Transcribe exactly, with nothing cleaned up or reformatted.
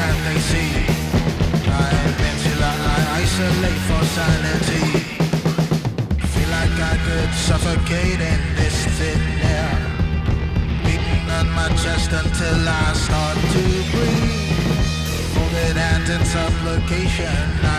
can't they see? I'm insular, I isolate for sanity. Feel like I could suffocate in this thin air, beating on my chest until I start to breathe. Folded hands in supplication,